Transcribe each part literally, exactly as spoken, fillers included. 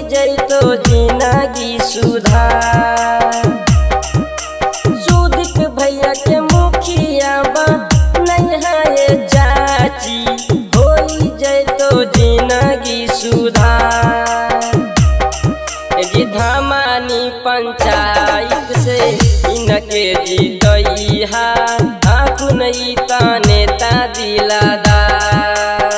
जैतो जिंदगी सुधार। सुदीप भैया के मुखिया बा नहीं है चाची, होई जैतो जिंदगी सुधार। जी धामानी पंचायत से इनके जीतइहा, आखु नहीं नेता दिलादार।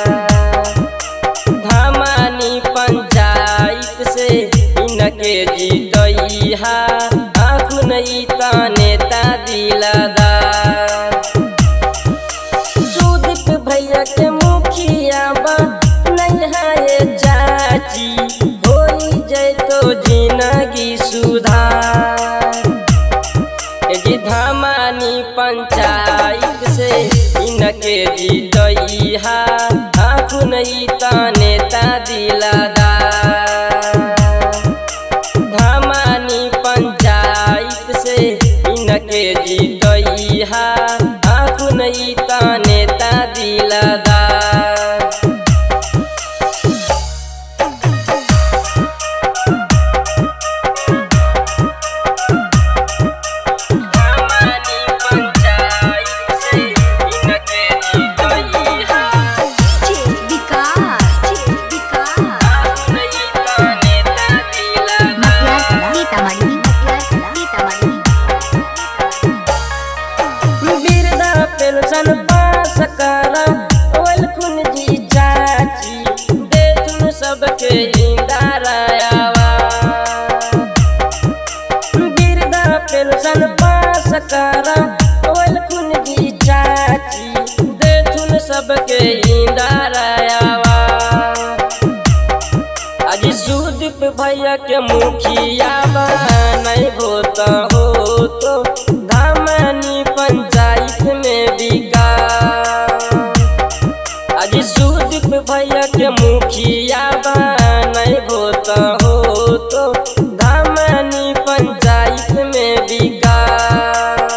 धामानी पंचायत से इनके जीतइहा, आखु नहीं नेता दिलादार। सुदीप भैया के मुखिया बा नहीं है चाची, होई जैतो जिंदगी सुधार। जी धामानी पंचायत से इनके जीतइहा, आखु नहीं नेता दिलादार। धामानी पंचायत से इनके जीतइहा, आखु नहीं नेता दिलादार। पेंशन पास करा ओलखुन जी चाची, देथुन सबके इंदारायावा। बिरदा पेंशन पास करा ओलखुन जी चाची, देथुन सबके इंदारायावा। आज सुदीप भैया के मुखिया बा नहीं होता हो तो धामानी पंचायत में विकास। आज सुदीप भैया के मुखिया बा नहीं होता हो तो धामानी पंचायत में विकास।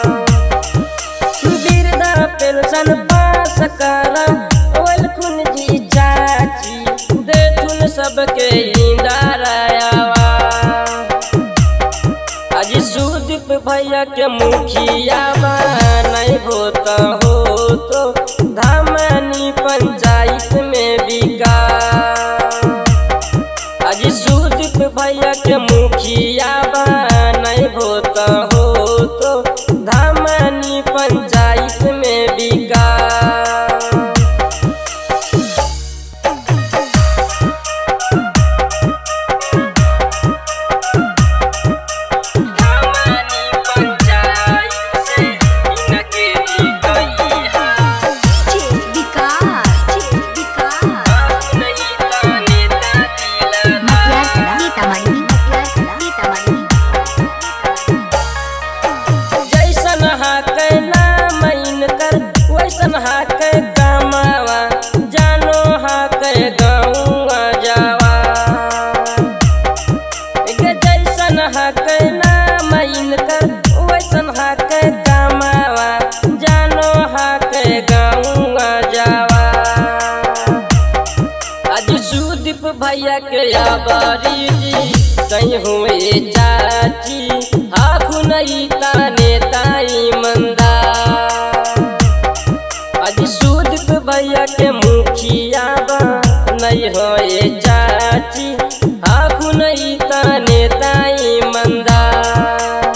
बिरदा पेंशन पास करा ओलखुन जी चाची, देथुन सबके इंदारायावा। आज सुदीप भैया के मुखिया बा नहीं होता हो तो धामानी पंचायत में विकास। आज सुदीप भैया के मुखिया बा नहीं होता हो तो धामानी पंचायत में विकास। भैया के आबारी जी सही हुए चाची, आखु नहीं नेता ईमानदार। आज सुदीप भैया के मुखिया बा नहीं होए चाची, आखु नहीं नेता ईमानदार।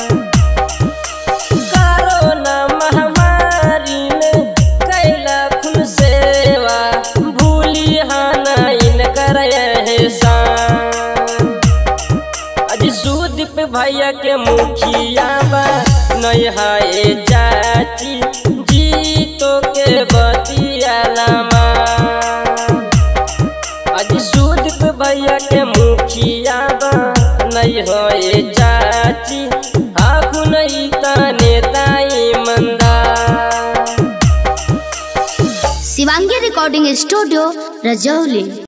कोरोना महामारी में कैला खुन सेवा, भूली हाना इनकर एहसान। आज सुदीप भैया के मुखिया बा नहीं है चाची, जीतो के बतियालामा। आज सुदीप भैया के मुखिया बा नहीं है चाची, आखु नहीं नेता ईमानदार। Shivangi recording studio Rajauli.